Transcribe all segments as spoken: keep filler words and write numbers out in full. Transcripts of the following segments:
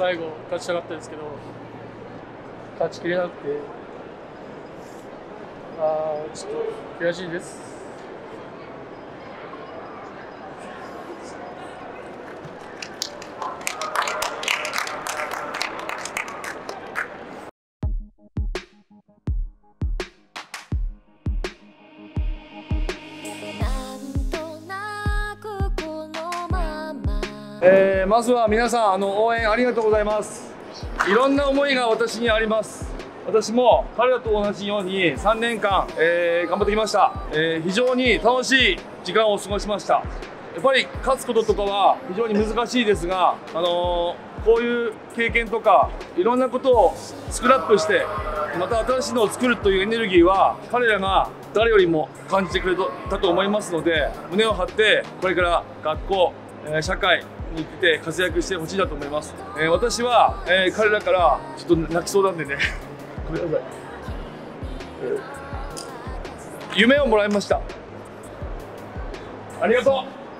最後勝ちたかったですけど勝ちきれなくて、あーちょっと悔しいです。えー、まずは皆さんあの応援ありがとうございます。いろんな思いが私にあります。私も彼らと同じようにさんねんかん、えー、頑張ってきました、えー、非常に楽しい時間を過ごしました。やっぱり勝つこととかは非常に難しいですが、あのー、こういう経験とかいろんなことをスクラップしてまた新しいのを作るというエネルギーは彼らが誰よりも感じてくれたと思いますので、胸を張ってこれから学校、えー、社会に行って活躍してほしいなと思います。えー、私は、えー、彼らからちょっと泣きそうなんでねごめんなさい、えー、夢をもらいました。ありがとう。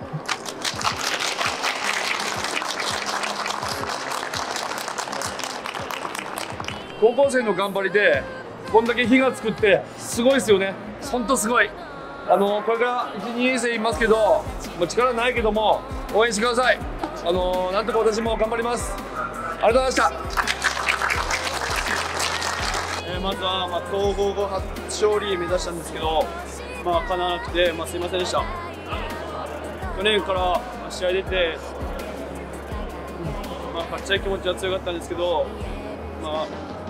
高校生の頑張りでこんだけ火がつくってすごいですよね。本当すごい。あのこれからいち、にねん生いますけど、もう力ないけども応援してください。あのなんとか私も頑張ります。ありがとうございました。 えー、まずは、まあ、統合後初勝利目指したんですけど、まあ、叶わなくて、まあ、すいませんでした。去年から試合出て、まあ、勝ちたい気持ちは強かったんですけど、まあ、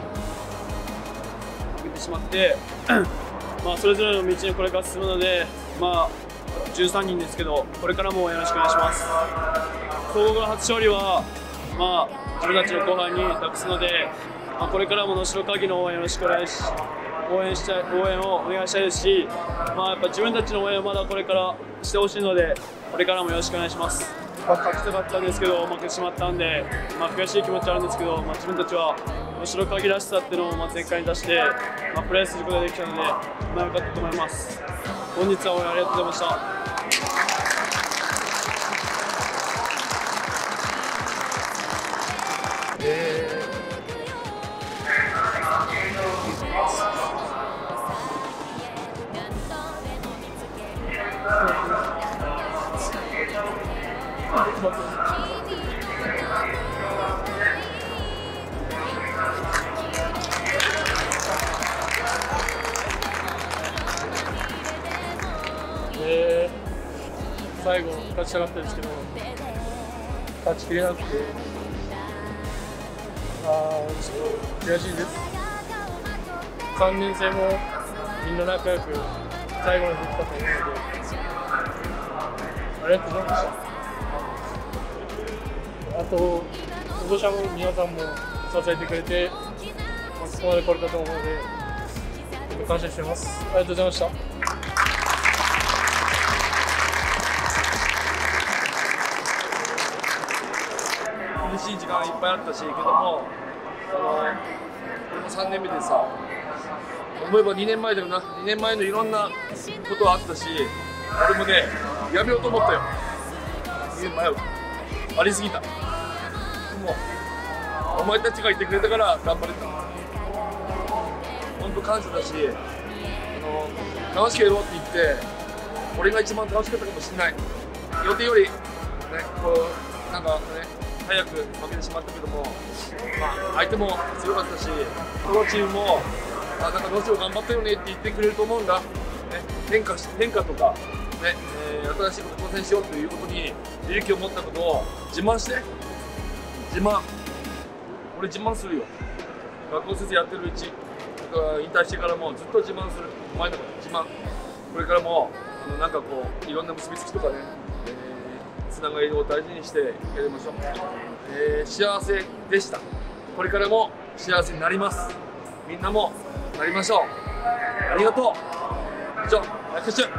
負けてしまってまあそれぞれの道にこれから進むので、まあ、じゅうさんにんですけど、これからもよろしくお願いします。統合後初勝利は、まあ、自分たちの後輩に託すので、まあ、これからも能代科技の応援よろしくお願いし応援したい応援をお願いしたいですし、まあ、やっぱ自分たちの応援をまだこれからしてほしいので、これからもよろしくお願いします。まあ、勝ちたかったんですけど負けてしまったんで、まあ、悔しい気持ちはあるんですけど、まあ、自分たちは能代科技らしさっていうのをまあ全開に出して、まあ、プレーすることができたので、まあ、良かったと思います。本日は応援ありがとうございました。 えーえー、最後勝ちたかったですけど勝ちきれなくて、あーちょっと悔しいです。さんねん生もみんな仲良く最後までできたと思うので、ありがとうございました。あと保護者も皆さんも支えてくれて、まあ、ここまで来れたと思うので感謝しています。ありがとうございました。嬉しい時間いっぱいあったし、けども、あの俺もさんねんめでさ、思えばにねんまえだよな、にねんまえのいろんなことはあったし、俺もね、やめようと思ったよ、にねんまえは。ありすぎた。でも、お前たちがいてくれたから頑張れた。本当感謝だし、あの楽しくやろうって言って、俺が一番楽しかったかもしれない。予定より、ね、こう、なんかね、早く負けてしまったけども、まあ、相手も強かったし、このチームも、あ、なんかどうしよう頑張ったよねって言ってくれると思うんだ、ね、変化し変化とか、ねえー、新しいことに挑戦しようということに勇気を持ったことを自慢して、自慢、俺自慢するよ。学校先生やってるうち、引退してからもずっと自慢する、お前のこと自慢。これからもあのなんかこういろんな結びつきとかね、つながりを大事にしてやりましょう。えー、幸せでした。これからも幸せになります。みんなもなりましょう。ありがとう。以上、拍手。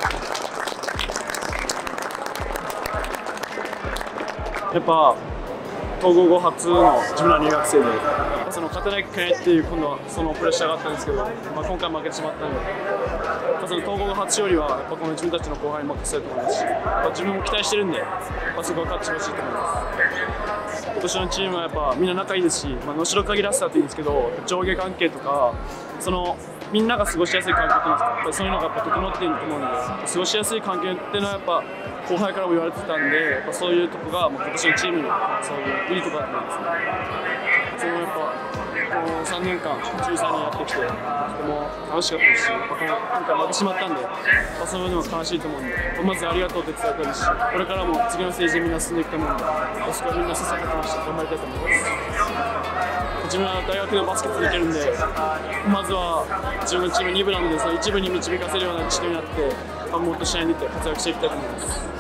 やっぱ統合後初の自分ら入学生で、その勝てなきゃいけないっていう今度はそのプレッシャーがあったんですけど、まあ、今回負けてしまったので、その統合後初勝利はやっぱこの自分たちの後輩に任せたいと思いますし、自分も期待してるんで、まあ、そこは勝ってほしいと思います。 今年のチームはやっぱみんな仲いいですし、まあ、能代限らせたって言うんですけど、上下関係とか、そのみんなが過ごしやすい環境っていうんですか、やっぱりそういうのがやっぱ整っていると思うので、過ごしやすい環境っていうのはやっぱ後輩からも言われてたんで、やっぱそういうとこがもう今年のチームのそういういいところだと思いますね。そのやっぱこのさんねんかん、じゅうさんにんやってきて、とても楽しかったですし、やっぱこの今回負けてしまったんで、まあ、その分でも悲しいと思うんで、まずありがとうって伝えたいですし、これからも次のステージでみんな進んでいくと思うんで、そこはみんな切磋琢磨して頑張りたいと思います。自分は大学でバスケ続けるんで、まずは自分のチームに部なんで、そのいち部に導かせるようなチームになって、もっと試合に出て活躍していきたいと思います。